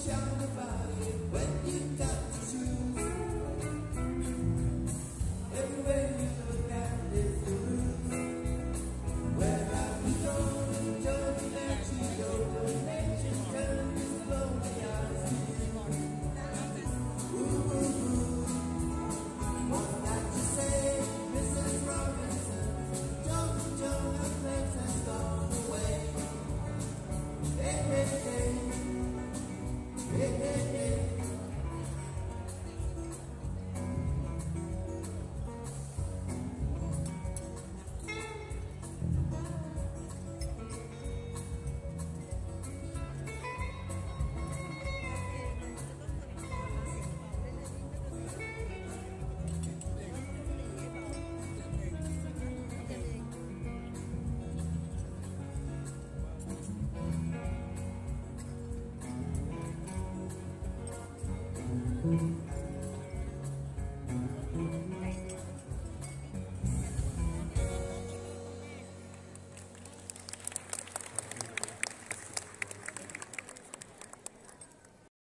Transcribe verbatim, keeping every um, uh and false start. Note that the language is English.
shout about it when you got to choose. Everywhere you look at is the roots. Where have you gone? Journey that you go, nature turns slowly eyes to you. Ooh, ooh, ooh. What's that you say, Missus Robinson? Don't Joe, her place has gone away. Hey, hey, hey. Hey, hey, hey. Mm-hmm.